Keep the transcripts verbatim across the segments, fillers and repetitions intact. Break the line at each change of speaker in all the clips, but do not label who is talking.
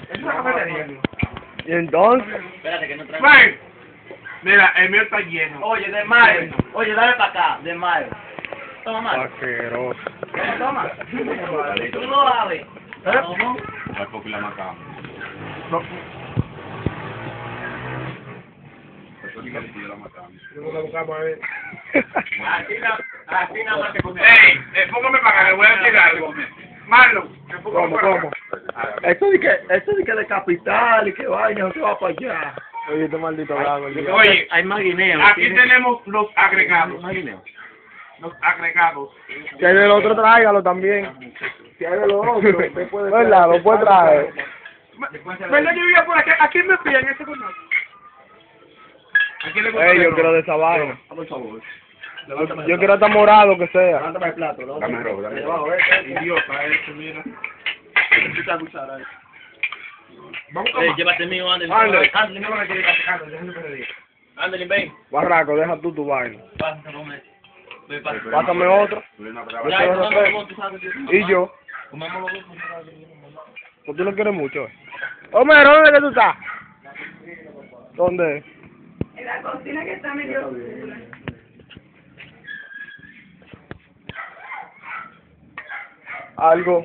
Es una cafetería.
Y entonces,
Espérate que no traigo.
Ven. Mira, el mío está lleno.
Oye, de Mayo. Oye, dale para acá, de Mayo. Toma, Mayo.
asqueroso.
Toma. Tú lo sabes. ¿Cómo?
Al popular macam.
No.
Eso sí que le pidió la macam.
Yo la buscamos a ver.
Así nada así nada más te comes.
Ey, eh, póngame para acá, le voy a decir algo. Marlon, que póngame
¿Cómo,
para
cómo?
acá.
Eso de que, eso de que de capital y que vaina, no se va para allá. Oye, este maldito gago.
Oye,
Hay más guineos.
aquí tenemos los agregados.
Más guineos.
Los agregados.
Si hay del otro, tráigalo también. Si hay del otro, usted puede... ¿Verdad? Lo puede traer.
¿Verdad que vivía por aquí? ¿A quién me pillan ese coñazo? ¿A quién le gusta?
Ey, yo quiero de esa vaina.
Por favor.
Yo quiero estar morado que sea.
Levántame el plato.
Dame el robo, dame el robo.
Idiota, eso, mira. Esta cuchara ahí. Vamos a
Eh,
tomar.
llévate el mío, ándale.
Ándale.
Ándale,
No me quiere cascar, déjame que le diga.
ándale, ven.
Barraco, deja tú tu vaina.
Pásate, come. Ven, pásate.
Pásame otro.
Ya,
Pero
comamos
no sé.
los dos, tú sabes que-
Y yo.
Comamos los dos, tú sabes que-
Pues tú no quieres mucho. eh. Homero, ¿dónde que tú estás? ¿Dónde?
En la cocina que está medio oscura.
Algo.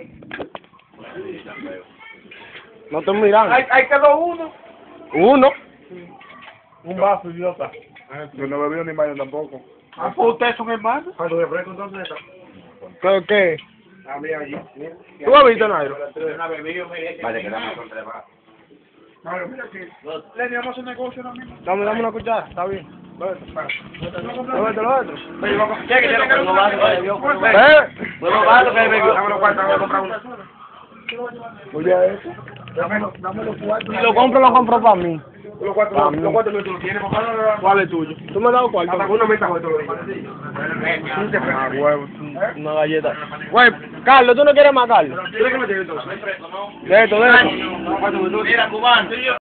No estoy mirando.
Ahí, ahí quedó uno.
Uno.
Un vaso, idiota.
Yo no bebí ni baño tampoco.
Ah, pues ustedes son hermanos. Cuando me ofrezco entonces,
¿Qué? ¿Qué?
a mí allí.
¿Tú has visto, Nairo?
Una bebida, mire.
Vale, quedamos con tres más.
Claro, mira que le digamos un negocio ahora mismo.
Dame, dame una cuchara, está bien. Llévate, llévate.
Ya que tengo los vasos que bebió.
¿Eh?
Los vasos que bebió.
Dame los cuartos, voy a comprar uno.
Oye, eso.
Dame los, dame los cuartos.
Si lo compro, lo compro para mí.
Los cuartos,
Para mí.
los cuartos tú los tienes, papá.
¿Cuál es tuyo? ¿Tú me has dado cuál?
Hasta uno me está jodiendo los
Ah, huevo, una galleta. Güey, Carlos, ¿tú no quieres más, Carlos?
¿Tú qué me tienes entonces?
De esto, de esto.
Mira, cubano.